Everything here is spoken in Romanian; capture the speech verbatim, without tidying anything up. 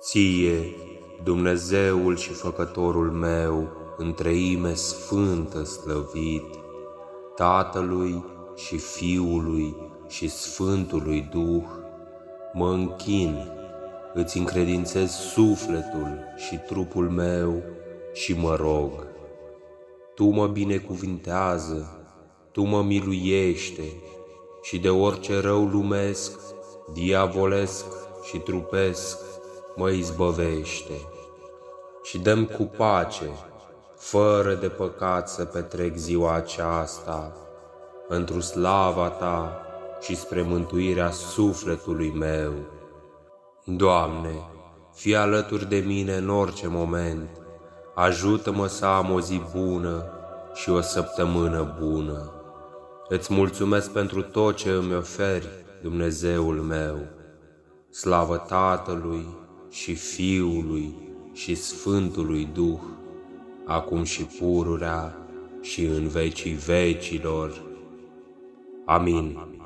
Ție, Dumnezeul și Făcătorul meu, în Treime Sfântă slăvit, Tatălui și Fiului și Sfântului Duh, mă închin, îți încredințez sufletul și trupul meu și mă rog. Tu mă binecuvintează, Tu mă miluiește și de orice rău lumesc, diavolesc și trupesc mă izbăvește. Și dă-mi cu pace, fără de păcat, să petrec ziua aceasta, întru slava Ta și spre mântuirea sufletului meu. Doamne, fii alături de mine în orice moment, ajută-mă să am o zi bună și o săptămână bună. Îți mulțumesc pentru tot ce îmi oferi, Dumnezeul meu. Slavă Tatălui și Fiului și Sfântului Duh, acum și pururea și în vecii vecilor. Amin.